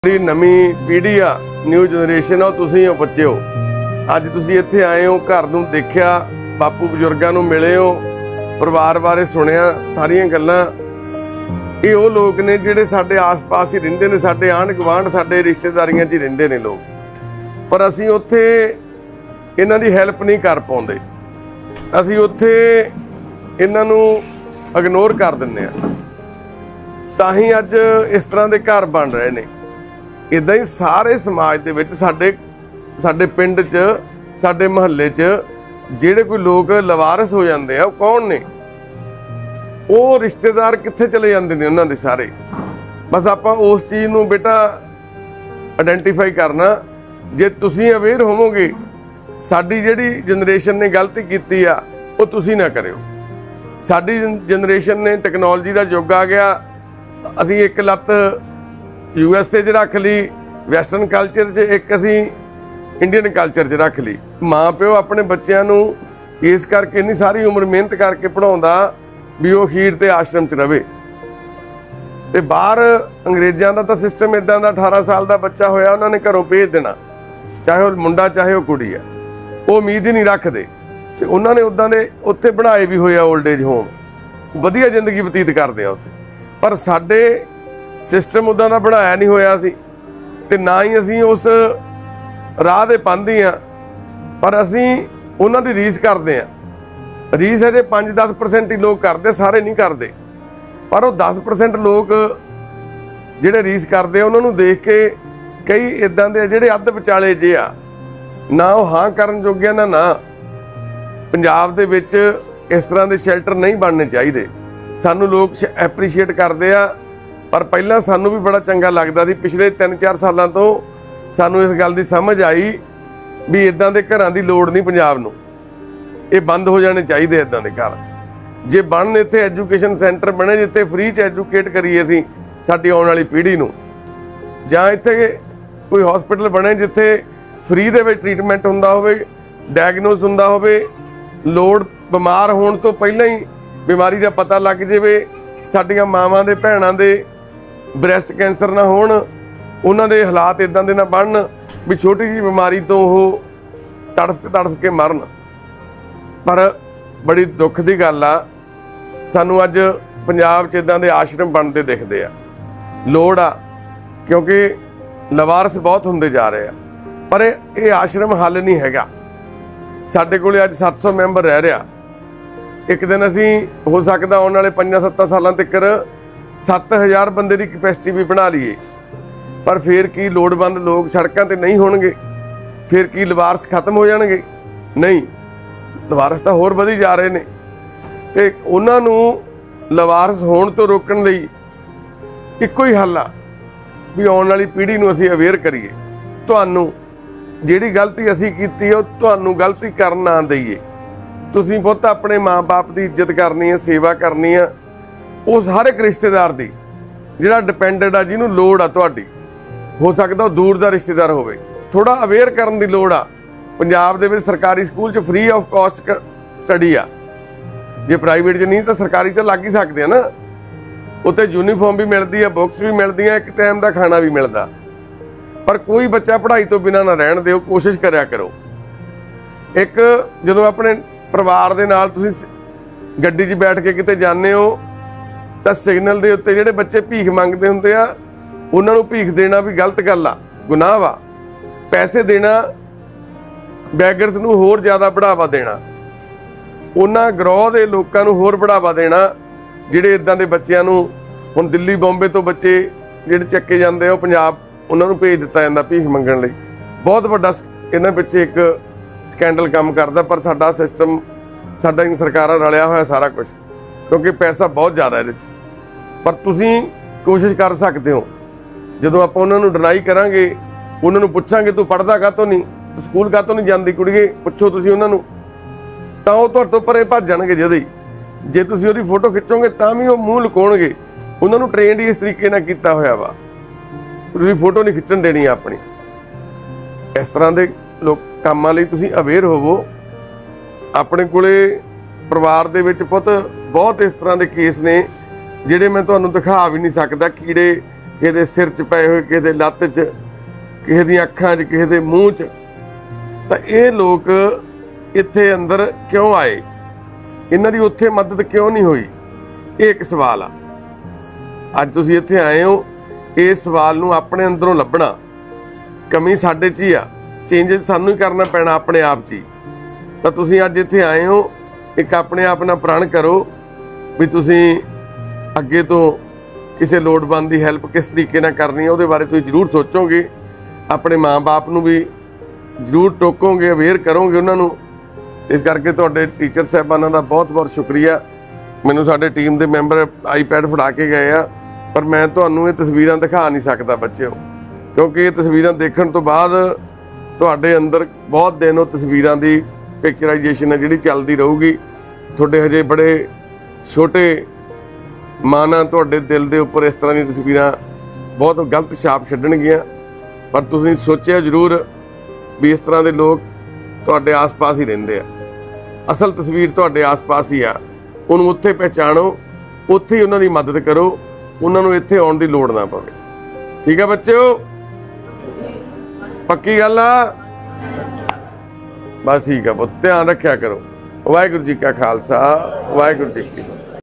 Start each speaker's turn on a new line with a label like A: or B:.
A: नवी पीढ़ी आ new generation तुसीं हो बच्चे हो। अज तुसीं इत्थे आए हो, घर नूं देखिया, बापू बजुर्गां नूं मिले हो, परिवार बारे सुनिया सारियां गल्लां। ये वो लोग ने जिहड़े साडे आस पास ही रहिंदे ने, साडे आंढ गुआंढ साडे रिश्तेदारियां च ही रहिंदे ने लोग, पर असीं उत्थे इन्हां दी हैल्प नहीं कर पाउंदे। असीं उत्थे इन्हां नूं इग्नोर कर दिंदे आ। तां ही अज इस तरह के घर बन रहे ने। इदां ही सारे समाज दे विच साडे पिंड च, साडे महल्ले च जिहड़े कोई लोग लवारस हो जाते हैं, कौन ने? वो रिश्तेदार कित्थे चले जाते हैं उन्हां दे सारे। बस आपां उस चीज़ नूं बेटा आइडेंटिफाई करना। जे तुसीं अवेयर होवोगे, साडी जिहड़ी जनरेशन ने गलती कीती आ वो तुसीं ना करियो। साडी जनरेशन ने टैक्नोलॉजी का युग आ गया, असीं एक लत्त USA च रख ली, वैसटर्न कल्चर च, एक असीं इंडियन कल्चर च रख ली। माँ प्यो अपने बच्चों नूं इस करके इन्नी सारी उम्र मेहनत करके पढ़ाउंदा भी वो खीर ते आश्रम च रवे। ते बाहर अंग्रेज़ां दा तां सिस्टम इदां दा, 18 साल का बच्चा होया उन्होंने घरों भेज देना, चाहे वह मुंडा चाहे वह कुड़ी है, वो उम्मीद ही नहीं रखते। ते उन्होंने उदां दे उत्थे बनाए भी होए ओल्ड एज होम, वधिया जिंदगी बतीत करते हैं उत्थे। पर साडे सिस्टम उदां दा बनाया नहीं होया सी, ते ना ही असीं उस राह दे पांदी आ, पर असीं उन्हां दी रीस करदे आ। रीस अजे 5-10% ही लोग करदे, सारे नहीं करदे। पर वो 10% लोग जिहड़े रीस करदे उन्हां नूं देख के कई इदां दे जिहड़े अध विचाले जे आ, ना वो हाँ करन जोगे ना पंजाब दे विच इस तरह के शैल्टर नहीं बनने चाहिए। सानू लोग एप्रीशिएट करते आ, पर पहला सानू भी बड़ा चंगा लगता सी। पिछले 3-4 सालों तो सानू इस गल की समझ आई भी इदां दे घरां दी लोड़ नहीं पंजाब नूं, ये बंद हो जाने चाहिए। इदां दे घर जे बन, इत्थे एजुकेशन सेंटर बने जिथे फ्री च एजुकेट करिए असीं साडी आउण वाली पीढ़ी नूं, जां इत्थे कोई हॉस्पिटल बने जिथे फ्री दे विच ट्रीटमेंट हुंदा होवे, डायगनोस हुंदा होवे, लोड़ बीमार होण तो पहलां ही बीमारी का पता लग जाए, साडियां मावां दे भैणां दे ब्रैसट कैंसर ना होण, उन्हां दे हालात इदां दे ना बनन भी छोटी जी बीमारी तो वो तड़फ के मरन। पर बड़ी दुख की गल आ, सानू अज पंजाब च इदां दे आश्रम बनते दिखते आ। लोड़ आ, क्योंकि लवारस बहुत होंदे जा रहे आ, पर ये आश्रम हल नहीं हैगा। साडे कोले अज 700 मैंबर रह रहा। एक दिन असीं हो सकता आने वाले 5-7 सालों तक 7000 बंदे की कैपेसिटी भी बना लीए, पर फिर की लोड़वंद लोग सड़कों पर नहीं होणगे? फिर की लवारस खत्म हो जाणगे? नहीं, लवारस तो होर वधी जा रहे ने। ते उन्हां नूं लवारस होण तो रोकण लई इक्को ही हल आ भी आउण वाली पीढ़ी नूं असीं अवेयर करिए। तुहानूं जिहड़ी गलती असीं कीती है, तुहानूं गलती करन ना दईए। तुसीं पुੱਤ अपने माँ बाप की इज्जत करनी है, सेवा करनी है, उस हर एक रिश्तेदार की जिहड़ा डिपेंडेंट आ, जिन्होंने लोड़ आ तुहाडी, हो सकता वो दूर का रिश्तेदार होवे, थोड़ा अवेयर करन दी लोड़ आ। पंजाब दे विच सरकारी स्कूल च फ्री ऑफ कॉस्ट स्टडी आ, जे प्राइवेट च नहीं तो सरकारी तो लग ही सकते हैं ना। उत्ते यूनीफॉर्म भी मिलती है, बुक्स भी मिलती है, एक टाइम का खाना भी मिलता। पर कोई बच्चा पढ़ाई तो बिना ना रहन दिओ, कोशिश करिया करो। एक जदों अपने परिवार दे नाल तुसीं गड्डी 'च बैठ के किते जाने हो, तो सिग्नल के उत्ते जिहड़े बच्चे भीख मंगते हुंदे आ, उन्हां नूं भीख देना भी गलत गल आ, गुनाह वा। पैसे देना बैगर्स नूं होर ज़्यादा बढ़ावा देना, उन्हां ग्रोह दे लोकां नूं होर बढ़ावा देना जिहड़े इदां दे बच्चिआं नूं, हुण दिल्ली बॉम्बे तो बच्चे जिहड़े चक्के जांदे आ पंजाब, उन्हां नूं भेज दित्ता जांदा भीख मंगण लई। बहुत वड्डा इन्हां पिछे एक स्कैंडल काम करदा, पर साडा सिस्टम, साडा सरकारां रलिया होया सारा कुछ, क्योंकि पैसा बहुत ज़्यादा है। पर तुसीं कोशिश कर सकते हो, जदों आपां उन्हां नूं डिनाई करांगे, उन्हां नूं पुछांगे तू पढ़दा कातों नहीं, तू स्कूल कातों नहीं जांदी कुड़ीए, पुछो तुसीं उन्हां नूं, तां ओह तुहाडे तों परे भज जाणगे। जदों ही जे तुसीं ओहदी फोटो खिच्चोगे तां भी ओह मूँह लुकाउणगे। उन्हां नूं ट्रेंड ही इस तरीके नाल कीता होया वा, तुसीं फोटो नहीं खिच्चण देनी अपनी। इस तरह के लोग कामां लई तुसीं अवेयर होवो। अपने कोले परिवार दे विच पुੱਤ बहुत इस तरह के केस ने जिहड़े मैं तुहानूं दिखा भी नहीं सकदा। कीड़े ਕਿਸੇ ਦੇ सिर 'ਚ ਪਏ ਹੋਏ, ਕਿਸੇ ਦੇ ਲੱਤ 'ਚ, ਕਿਸੇ ਦੀਆਂ ਅੱਖਾਂ 'ਚ, ਕਿਸੇ ਦੇ ਮੂੰਹ 'ਚ। ਤਾਂ ਇਹ ਲੋਕ ਇੱਥੇ ਅੰਦਰ ਕਿਉਂ ਆਏ, ਇਹਨਾਂ ਦੀ ਉੱਥੇ ਮਦਦ ਕਿਉਂ ਨਹੀਂ ਹੋਈ, ਇਹ ਇੱਕ ਸਵਾਲ ਆ। ਅੱਜ ਤੁਸੀਂ ਇੱਥੇ ਆਏ ਹੋ, ਇਸ ਸਵਾਲ ਨੂੰ ਆਪਣੇ ਅੰਦਰੋਂ ਲੱਭਣਾ। ਕਮੀ ਸਾਡੇ 'ਚ ਹੀ ਆ, ਚੇਂਜਸ ਸਾਨੂੰ ਹੀ ਕਰਨਾ ਪੈਣਾ ਆਪਣੇ ਆਪ 'ਚ ਹੀ। ਤਾਂ ਤੁਸੀਂ ਅੱਜ ਇੱਥੇ ਆਏ ਹੋ, ਇੱਕ ਆਪਣੇ ਆਪ ਨਾਲ ਪ੍ਰਣ ਕਰੋ ਵੀ ਤੁਸੀਂ ਅੱਗੇ ਤੋਂ ਕਿਸੇ ਲੋੜਵੰਦ ਦੀ ਹੈਲਪ ਕਿਸ ਤਰੀਕੇ ਨਾਲ ਕਰਨੀ ਹੈ, ਉਹਦੇ ਬਾਰੇ ਤੁਸੀਂ ਜ਼ਰੂਰ ਸੋਚੋਗੇ। ਆਪਣੇ ਮਾਂ-ਬਾਪ ਨੂੰ ਵੀ ਜ਼ਰੂਰ ਟੋਕੋਗੇ, ਅਵੇਅਰ ਕਰੋਗੇ ਉਹਨਾਂ ਨੂੰ। ਇਸ ਕਰਕੇ ਤੁਹਾਡੇ ਟੀਚਰ ਸਾਹਿਬਾਨਾਂ ਦਾ ਬਹੁਤ-ਬਹੁਤ ਸ਼ੁਕਰੀਆ। ਮੈਨੂੰ ਸਾਡੇ ਟੀਮ ਦੇ ਮੈਂਬਰ ਆਈਪੈਡ ਫੜਾ ਕੇ ਗਏ ਆ, ਪਰ ਮੈਂ ਤੁਹਾਨੂੰ ਇਹ ਤਸਵੀਰਾਂ ਦਿਖਾ ਨਹੀਂ ਸਕਦਾ ਬੱਚਿਓ, ਕਿਉਂਕਿ ਇਹ ਤਸਵੀਰਾਂ ਦੇਖਣ ਤੋਂ ਬਾਅਦ ਤੁਹਾਡੇ ਅੰਦਰ ਬਹੁਤ ਦਿਨ ਉਹ ਤਸਵੀਰਾਂ ਦੀ ਪਿਕਚਰਾਈਜੇਸ਼ਨ ਹੈ ਜਿਹੜੀ ਚੱਲਦੀ ਰਹੂਗੀ। ਤੁਹਾਡੇ ਹਜੇ ਬੜੇ ਛੋਟੇ ਮਨ ਆ, ਤੁਹਾਡੇ ਦਿਲ ਦੇ ਉੱਪਰ ਇਸ ਤਰ੍ਹਾਂ ਦੀਆਂ ਤਸਵੀਰਾਂ ਬਹੁਤ ਗਲਤ ਛਾਪ ਛੱਡਣਗੀਆਂ। ਪਰ ਤੁਸੀਂ ਸੋਚਿਆ ਜ਼ਰੂਰ ਵੀ ਇਸ ਤਰ੍ਹਾਂ ਦੇ ਲੋਕ ਤੁਹਾਡੇ ਆਸ-ਪਾਸ ਹੀ ਰਹਿੰਦੇ ਆ। ਅਸਲ ਤਸਵੀਰ ਤੁਹਾਡੇ ਆਸ-ਪਾਸ ਹੀ ਆ, ਉਹਨੂੰ ਉੱਥੇ ਪਹਿਚਾਣੋ, ਉੱਥੇ ਹੀ ਉਹਨਾਂ ਦੀ ਮਦਦ ਕਰੋ, ਉਹਨਾਂ ਨੂੰ ਇੱਥੇ ਆਉਣ ਦੀ ਲੋੜ ਨਾ ਪਵੇ। ਠੀਕ ਆ ਬੱਚਿਓ, ਪੱਕੀ ਗੱਲ ਆ? ਬਸ ਠੀਕ ਆ ਪੁੱਤ, ਧਿਆਨ ਰੱਖਿਆ ਕਰੋ। ਵਾਹਿਗੁਰੂ ਜੀ ਕਾ ਖਾਲਸਾ, ਵਾਹਿਗੁਰੂ ਜੀ ਕੀ ਫਤਿਹ।